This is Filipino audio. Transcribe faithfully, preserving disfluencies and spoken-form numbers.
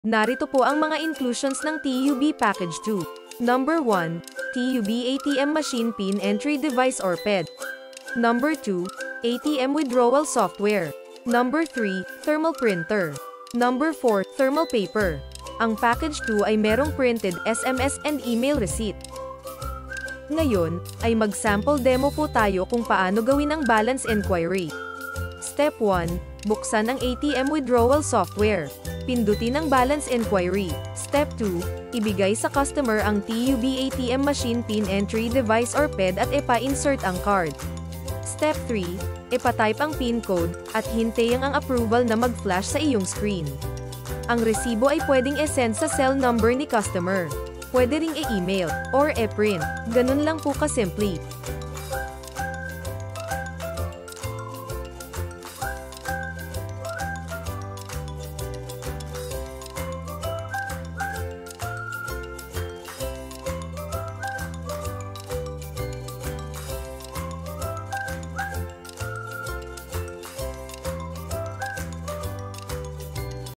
Narito po ang mga inclusions ng T U B Package two. Number one. T U B A T M Machine Pin Entry Device or P E D. Number two. A T M Withdrawal Software. Number three. Thermal Printer. Number four. Thermal Paper. Ang Package two ay merong printed S M S and email receipt. Ngayon, ay mag-sample demo po tayo kung paano gawin ang balance inquiry. Step one. Buksan ang A T M Withdrawal Software. Pindutin ang balance inquiry. Step two. Ibigay sa customer ang T U B A T M Machine Pin Entry Device or P E D at ipa-insert ang card. Step three. Ipa-type ang PIN code, at hintayin ang approval na mag-flash sa iyong screen. Ang resibo ay pwedeng e-send sa cell number ni customer. Pwede ring e-email, or e-print. Ganun lang po kasimple.